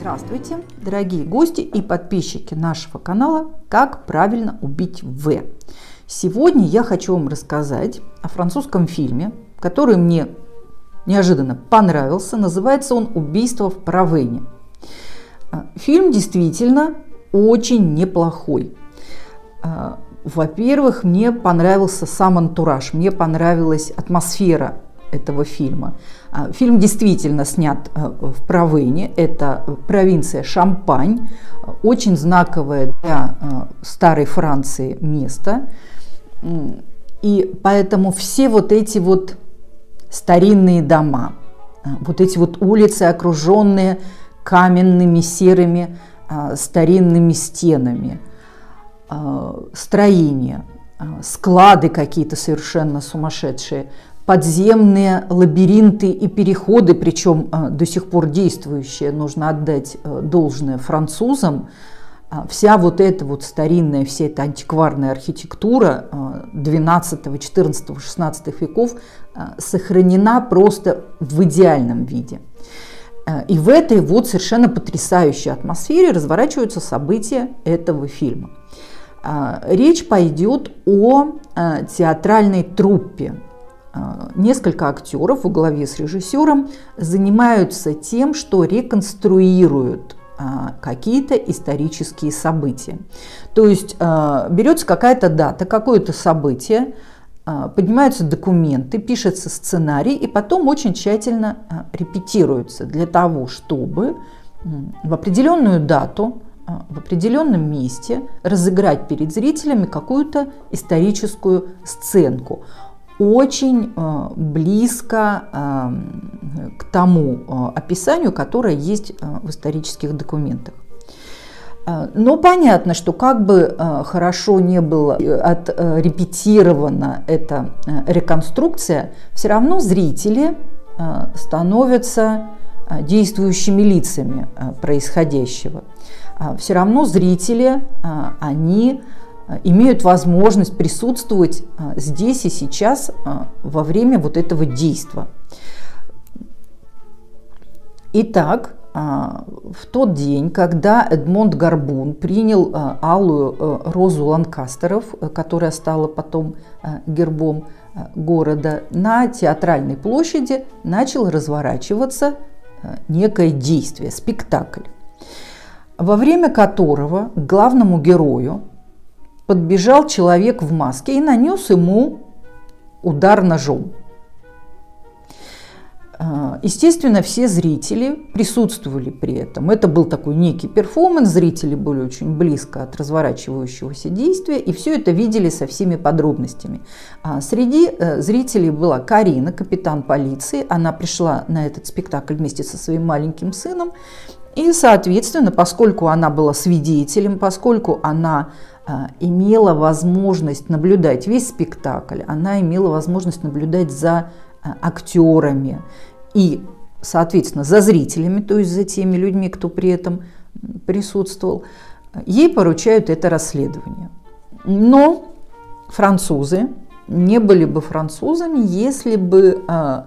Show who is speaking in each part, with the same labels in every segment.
Speaker 1: Здравствуйте, дорогие гости и подписчики нашего канала «Как правильно убить В». Сегодня я хочу вам рассказать о французском фильме, который мне неожиданно понравился. Называется он «Убийство в Провене». Фильм действительно очень неплохой. Во-первых, мне понравился сам антураж, мне понравилась атмосфера этого фильма. Фильм действительно снят в Провене, это провинция Шампань, очень знаковое для старой Франции место. И поэтому все вот эти вот старинные дома, вот эти вот улицы, окруженные каменными серыми старинными стенами, строения, склады какие-то совершенно сумасшедшие, подземные лабиринты и переходы, причем до сих пор действующие, нужно отдать должное французам. Вся вот эта вот старинная, вся эта антикварная архитектура 12, 14, 16 веков сохранена просто в идеальном виде. И в этой вот совершенно потрясающей атмосфере разворачиваются события этого фильма. Речь пойдет о театральной труппе. Несколько актеров во главе с режиссером занимаются тем, что реконструируют какие-то исторические события. То есть берется какая-то дата, какое-то событие, поднимаются документы, пишется сценарий и потом очень тщательно репетируется для того, чтобы в определенную дату, в определенном месте разыграть перед зрителями какую-то историческую сценку. Очень близко к тому описанию, которое есть в исторических документах. Но понятно, что как бы хорошо не было отрепетирована эта реконструкция, все равно зрители становятся действующими лицами происходящего. Все равно зрители, они имеют возможность присутствовать здесь и сейчас во время вот этого действа. Итак, в тот день, когда Эдмонд Горбун принял алую розу Ланкастеров, которая стала потом гербом города, на театральной площади начал разворачиваться некое действие, спектакль, во время которого к главному герою подбежал человек в маске и нанес ему удар ножом. Естественно, все зрители присутствовали при этом. Это был такой некий перформанс, зрители были очень близко от разворачивающегося действия, и все это видели со всеми подробностями. Среди зрителей была Карина, капитан полиции. Она пришла на этот спектакль вместе со своим маленьким сыном. И, соответственно, поскольку она была свидетелем, поскольку она имела возможность наблюдать весь спектакль, она имела возможность наблюдать за актерами и, соответственно, за зрителями, то есть за теми людьми, кто при этом присутствовал, ей поручают это расследование. Но французы не были бы французами, если бы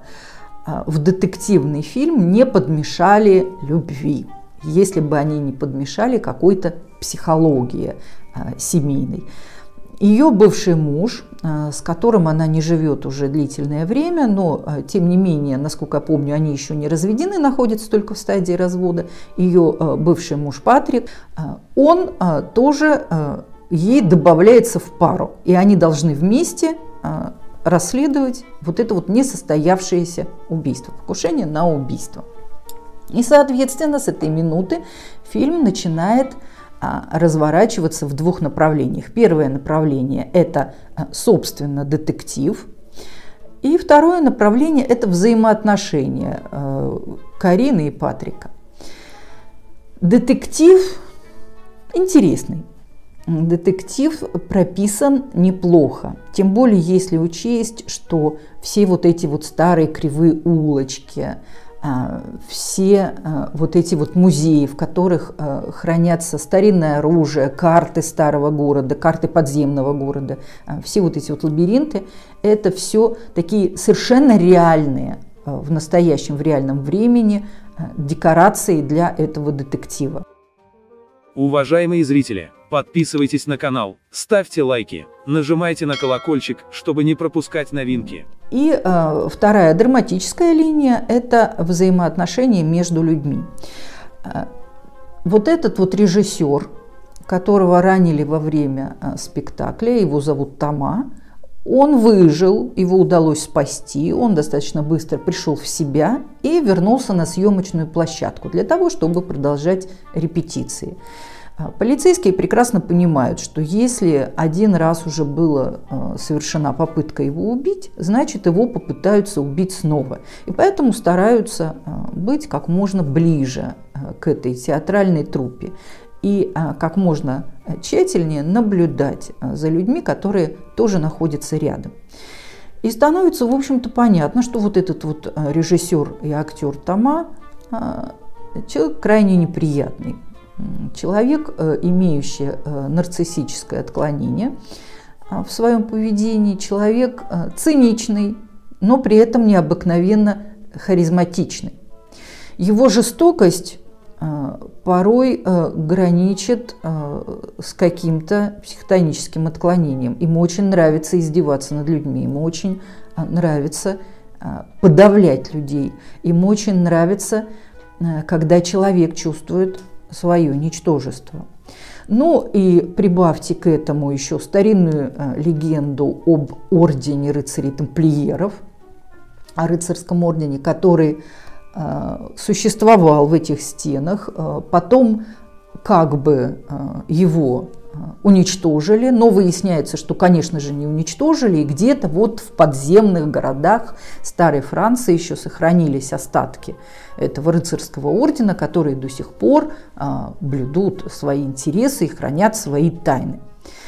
Speaker 1: в детективный фильм не подмешали любви, если бы они не подмешали какой-то психологии семейной. Ее бывший муж, с которым она не живет уже длительное время, но тем не менее, насколько я помню, они еще не разведены, находятся только в стадии развода. Ее бывший муж Патрик, он тоже ей добавляется в пару, и они должны вместе расследовать вот это вот несостоявшееся убийство, покушение на убийство. И, соответственно, с этой минуты фильм начинает разворачиваться в двух направлениях. Первое направление – это, собственно, детектив. И второе направление – это взаимоотношения Карины и Патрика. Детектив интересный. Детектив прописан неплохо. Тем более, если учесть, что все вот эти вот старые кривые улочки, все вот эти вот музеи, в которых хранятся старинное оружие, карты старого города, карты подземного города, все вот эти вот лабиринты, это все такие совершенно реальные в настоящем, в реальном времени декорацией для этого детектива.
Speaker 2: Уважаемые зрители, подписывайтесь на канал, ставьте лайки, нажимайте на колокольчик, чтобы не пропускать новинки.
Speaker 1: И вторая драматическая линия – это взаимоотношения между людьми. Вот этот вот режиссер, которого ранили во время спектакля, его зовут Тома, он выжил, его удалось спасти, он достаточно быстро пришел в себя и вернулся на съемочную площадку для того, чтобы продолжать репетиции. Полицейские прекрасно понимают, что если один раз уже была совершена попытка его убить, значит его попытаются убить снова. И поэтому стараются быть как можно ближе к этой театральной труппе и как можно тщательнее наблюдать за людьми, которые тоже находятся рядом. И становится, в общем-то, понятно, что вот этот вот режиссер и актер Тома человек крайне неприятный. Человек, имеющий нарциссическое отклонение в своем поведении, человек циничный, но при этом необыкновенно харизматичный. Его жестокость порой граничит с каким-то психотоническим отклонением. Ему очень нравится издеваться над людьми, ему очень нравится подавлять людей, ему очень нравится, когда человек чувствует свое ничтожество. Ну и прибавьте к этому еще старинную легенду об ордене рыцарей-тамплиеров, о рыцарском ордене, который существовал в этих стенах, потом как бы его уничтожили, но выясняется, что, конечно же, не уничтожили, и где-то вот в подземных городах старой Франции еще сохранились остатки этого рыцарского ордена, которые до сих пор блюдут свои интересы и хранят свои тайны.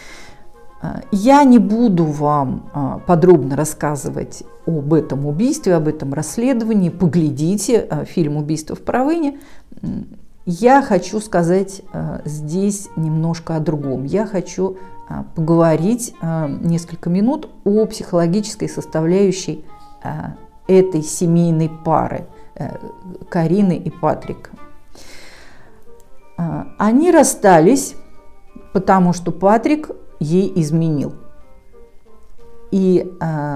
Speaker 1: Я не буду вам подробно рассказывать об этом убийстве, об этом расследовании. Поглядите фильм «Убийство в Провыне». Я хочу сказать здесь немножко о другом. Я хочу поговорить несколько минут о психологической составляющей этой семейной пары Карины и Патрика. Они расстались, потому что Патрик ей изменил. И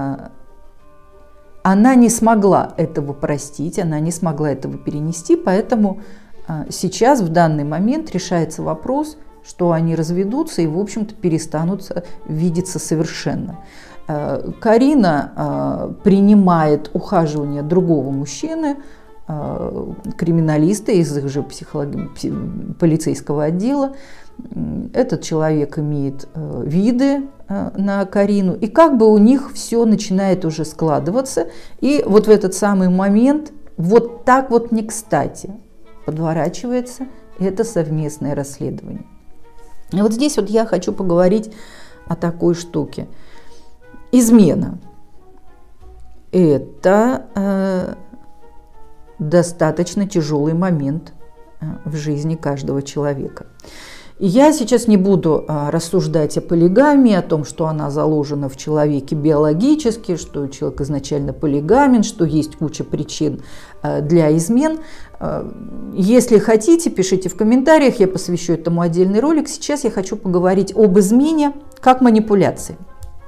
Speaker 1: она не смогла этого простить, она не смогла этого перенести, поэтому сейчас, в данный момент, решается вопрос, что они разведутся и, в общем-то, перестанут видеться совершенно. Карина принимает ухаживание другого мужчины, криминалиста из их же полицейского отдела. Этот человек имеет виды на Карину, и как бы у них все начинает уже складываться. И вот в этот самый момент, вот так вот не кстати, подворачивается это совместное расследование. И вот здесь вот я хочу поговорить о такой штуке. Измена – это достаточно тяжелый момент в жизни каждого человека. И я сейчас не буду рассуждать о полигамии, о том, что она заложена в человеке биологически, что человек изначально полигамен, что есть куча причин для измен. Если хотите, пишите в комментариях, я посвящу этому отдельный ролик. Сейчас я хочу поговорить об измене как манипуляции.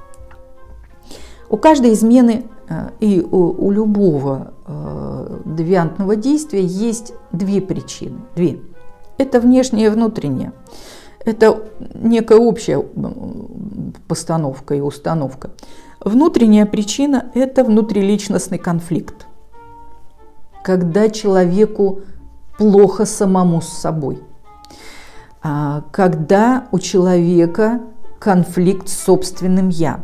Speaker 1: У каждой измены и у любого девиантного действия есть две причины. Две. Это внешнее и внутреннее. Это некая общая постановка и установка. Внутренняя причина – это внутриличностный конфликт. Когда человеку плохо самому с собой. Когда у человека конфликт с собственным «я».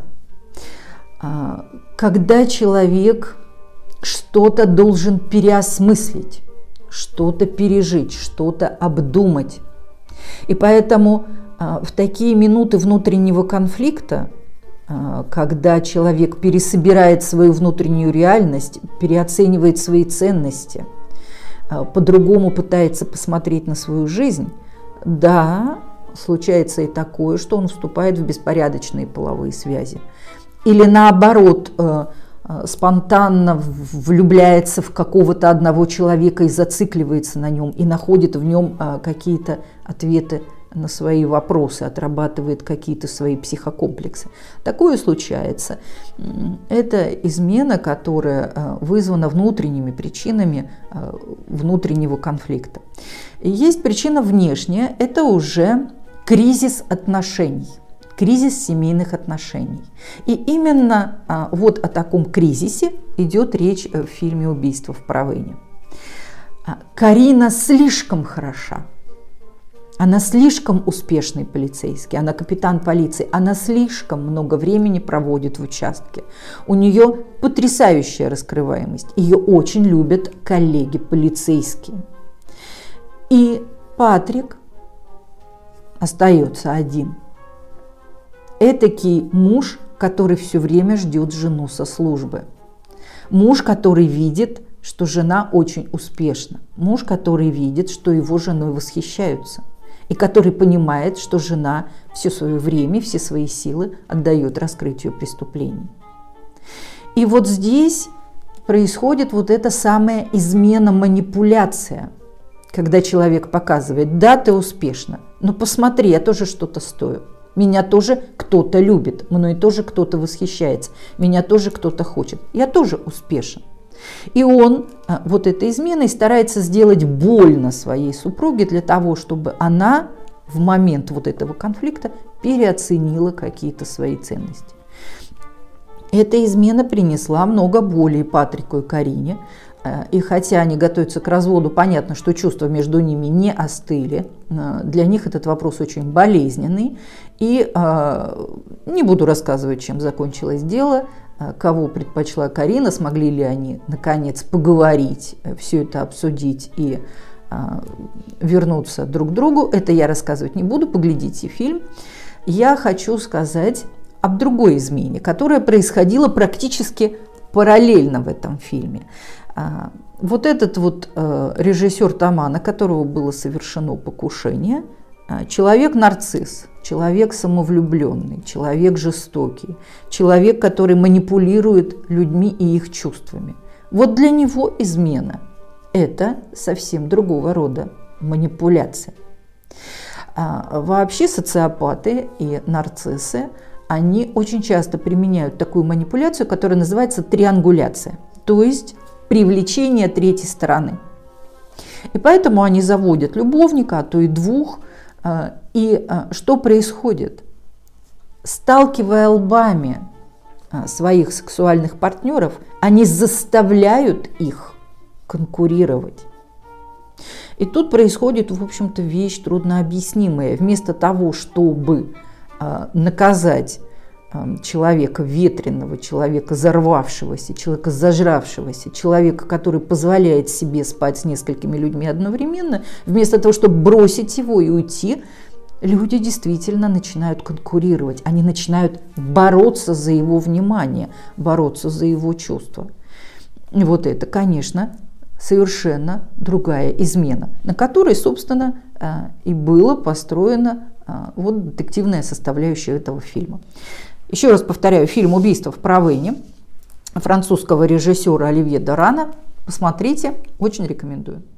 Speaker 1: Когда человек что-то должен переосмыслить, что-то пережить, что-то обдумать. И поэтому в такие минуты внутреннего конфликта, когда человек пересобирает свою внутреннюю реальность, переоценивает свои ценности, по-другому пытается посмотреть на свою жизнь, да, случается и такое, что он вступает в беспорядочные половые связи. Или наоборот, спонтанно влюбляется в какого-то одного человека и зацикливается на нем, и находит в нем какие-то ответы на свои вопросы, отрабатывает какие-то свои психокомплексы. Такое случается. Это измена, которая вызвана внутренними причинами внутреннего конфликта. И есть причина внешняя, это уже кризис отношений, кризис семейных отношений. И именно вот о таком кризисе идет речь в фильме «Убийство в Провыне». Карина слишком хороша. Она слишком успешный полицейский, она капитан полиции, она слишком много времени проводит в участке. У нее потрясающая раскрываемость, ее очень любят коллеги полицейские. И Патрик остается один. Этакий муж, который все время ждет жену со службы. Муж, который видит, что жена очень успешна. Муж, который видит, что его женой восхищаются. И который понимает, что жена все свое время, все свои силы отдает раскрытию преступлений. И вот здесь происходит вот эта самая измена, манипуляция, когда человек показывает: да, ты успешна, но посмотри, я тоже что-то стою. Меня тоже кто-то любит, мной тоже кто-то восхищается, меня тоже кто-то хочет, я тоже успешен. И он вот этой изменой старается сделать больно своей супруге для того, чтобы она в момент вот этого конфликта переоценила какие-то свои ценности. Эта измена принесла много боли Патрику и Карине. И хотя они готовятся к разводу, понятно, что чувства между ними не остыли. Для них этот вопрос очень болезненный. И не буду рассказывать, чем закончилось дело, кого предпочла Карина, смогли ли они наконец поговорить, все это обсудить и вернуться друг к другу. Это я рассказывать не буду, поглядите фильм. Я хочу сказать об другой измене, которая происходила практически параллельно в этом фильме. Вот этот вот режиссер Тома, на которого было совершено покушение, человек-нарцисс, человек самовлюбленный, человек жестокий, человек, который манипулирует людьми и их чувствами. Вот для него измена – это совсем другого рода манипуляция. Вообще социопаты и нарциссы, они очень часто применяют такую манипуляцию, которая называется триангуляция, то есть привлечение третьей стороны. И поэтому они заводят любовника, а то и двух. И что происходит? Сталкивая лбами своих сексуальных партнеров, они заставляют их конкурировать. И тут происходит, в общем-то, вещь труднообъяснимая. Вместо того, чтобы наказать человека ветреного, человека взорвавшегося, человека зажравшегося, человека, который позволяет себе спать с несколькими людьми одновременно, вместо того, чтобы бросить его и уйти, люди действительно начинают конкурировать, они начинают бороться за его внимание, бороться за его чувства. И вот это, конечно, совершенно другая измена, на которой, собственно, и была построена вот детективная составляющая этого фильма. Еще раз повторяю, фильм «Убийство в Провыне» французского режиссера Оливье Дорана. Посмотрите, очень рекомендую.